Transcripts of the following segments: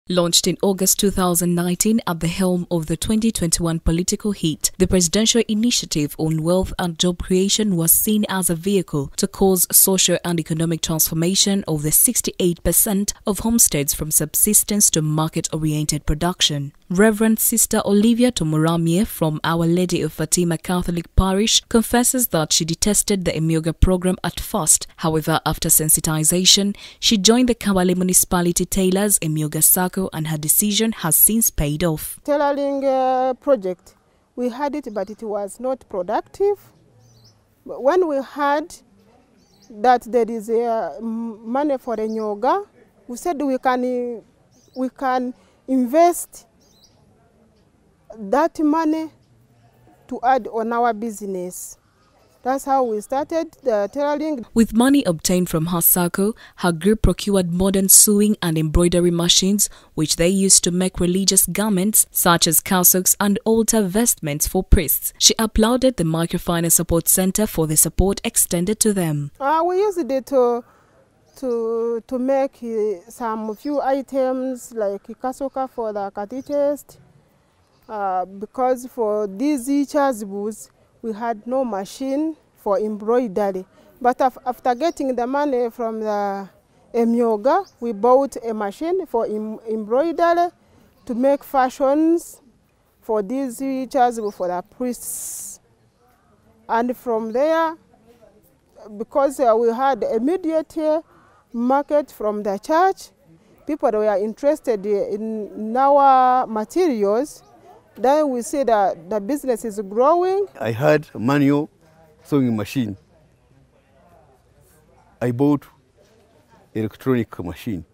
Launched in August 2019 at the helm of the 2021 political heat, the Presidential Initiative on Wealth and Job Creation was seen as a vehicle to cause social and economic transformation of the 68% of homesteads from subsistence to market-oriented production. Reverend Sister Olivia Tomoramie from Our Lady of Fatima Catholic Parish confesses that she detested the Emyooga program at first. However, after sensitization, she joined the Kabale Municipality Tailors Emyooga Circle and her decision has since paid off. Tailoring project, we had it, but it was not productive. But when we heard that there is money for Emyooga, we said we can invest that money to add on our business. That's how we started the tailoring. With money obtained from her circle, her group procured modern sewing and embroidery machines, which they used to make religious garments such as cassocks and altar vestments for priests. She applauded the Microfinance Support Center for the support extended to them. We used it to make some few items like cassock for the catechist. Because for these chasubles, we had no machine for embroidery. But after getting the money from the Emyooga, we bought a machine for embroidery to make fashions for these chasubles for the priests. And from there, because we had immediate market from the church, people were interested in our materials. Then we see that the business is growing. I had a manual sewing machine. I bought electronic machine.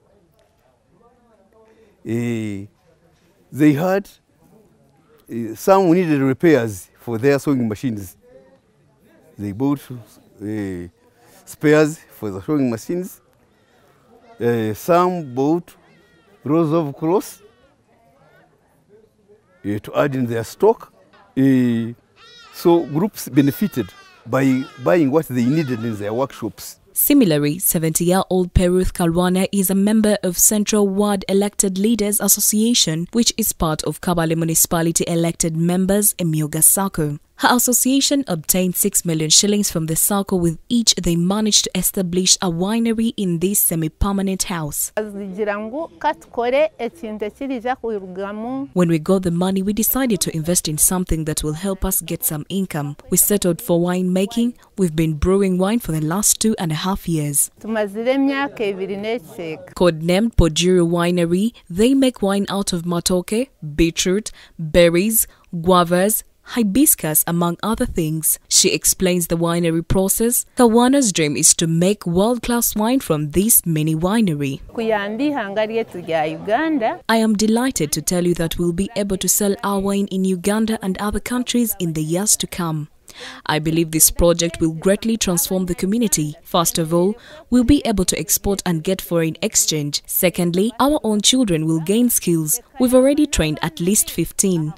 They had some needed repairs for their sewing machines. They bought spares for the sewing machines. Some bought rolls of cloth to add in their stock. So groups benefited by buying what they needed in their workshops. Similarly, 70-year-old Peruth Kalwana is a member of Central Ward Elected Leaders Association, which is part of Kabale Municipality Elected Members Emyooga Circle. Her association obtained 6 million shillings from the circle. With each, they managed to establish a winery in this semi-permanent house. When we got the money, we decided to invest in something that will help us get some income. We settled for winemaking. We've been brewing wine for the last 2.5 years. Codenamed Pojuru Winery, they make wine out of matoke, beetroot, berries, guavas, hibiscus, among other things. She explains the winery process. Kawana's dream is to make world-class wine from this mini winery. I am delighted to tell you that we'll be able to sell our wine in Uganda and other countries in the years to come. I believe this project will greatly transform the community. First of all, we'll be able to export and get foreign exchange. Secondly, our own children will gain skills. We've already trained at least 15.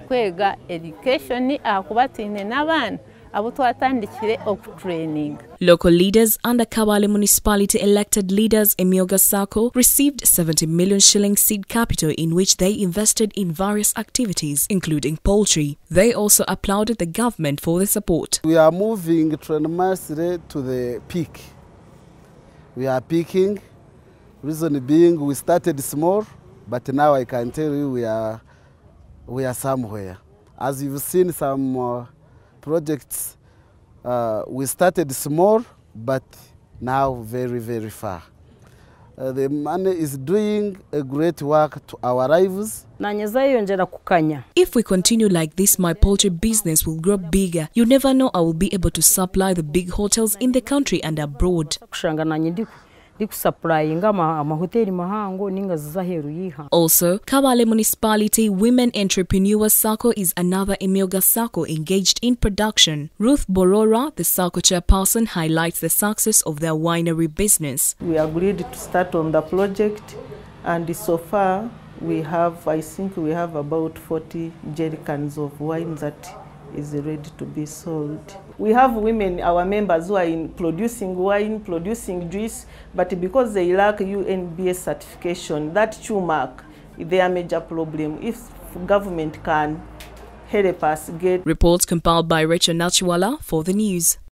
Local leaders under Kabale Municipality Elected Leaders Emyooga Circle received 70 million shilling seed capital in which they invested in various activities, including poultry. They also applauded the government for the support. We are moving tremendously to the peak. We are peaking. Reason being, we started small, but now I can tell you we are somewhere. As you've seen some projects, we started small, but now very, very far. The money is doing a great work to our lives. If we continue like this, my poultry business will grow bigger. You never know, I will be able to supply the big hotels in the country and abroad. Also, Kabale Municipality Women Entrepreneur Circle is another Emyooga Circle engaged in production. Ruth Borora, the circle chairperson, highlights the success of their winery business. We agreed to start on the project, and so far I think we have about 40 jerrycans of wine that is ready to be sold. We have women, our members, who are in producing wine, producing juice, but because they lack UNBS certification, that TUMAC their major problem. If government can help us get. Reports compiled by Rachel Nachiwala for the news.